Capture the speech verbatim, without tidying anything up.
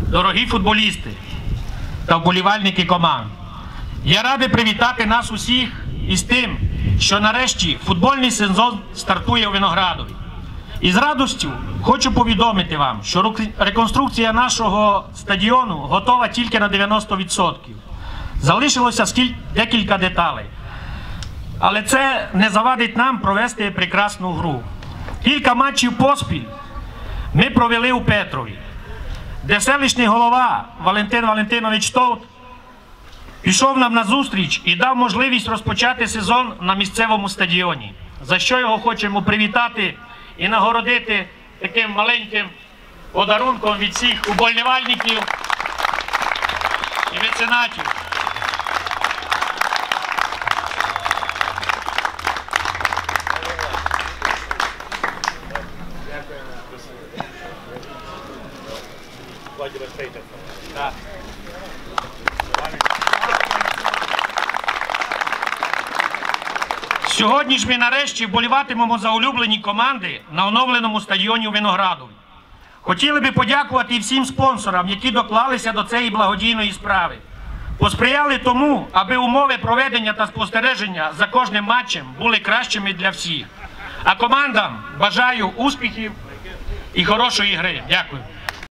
дорогі футболісти та вболівальники команд. Я радий привітати нас усіх із тим, що нарешті футбольний сезон стартує у Виноградові. І з радістю хочу повідомити вам, що реконструкція нашого стадіону готова тільки на дев'яносто відсотків. Залишилося декілька деталей. Але це не завадить нам провести прекрасну гру. Кілька матчів поспіль ми провели у Петрові, де селищний голова Валентин Валентинович Товт пішов нам на зустріч і дав можливість розпочати сезон на місцевому стадіоні, за що його хочемо привітати і нагородити таким маленьким подарунком від всіх уболівальників і меценатів. Сьогодні ж ми нарешті вболіватимемо за улюблені команди на оновленому стадіоні у Виноградові. Хотіли би подякувати і всім спонсорам, які доклалися до цієї благодійної справи. Посприяли тому, аби умови проведення та спостереження за кожним матчем були кращими для всіх. А командам бажаю успіхів і хорошої гри. Дякую.